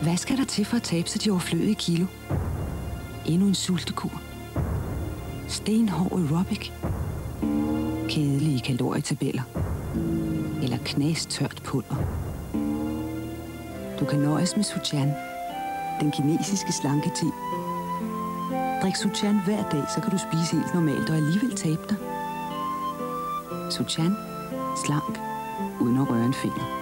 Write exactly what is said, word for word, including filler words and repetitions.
Hvad skal der til for at tabe sig de overflødige kilo? Endnu en sultekur? Stenhård aerobic? Kedelige kalorietabeller? Eller knastørt pulver? Du kan nøjes med Sou Tsian, den kinesiske slanke-te. Drik Sou Tsian hver dag, så kan du spise helt normalt og alligevel tabe dig. Sou Tsian, slank, uden at røre en finger.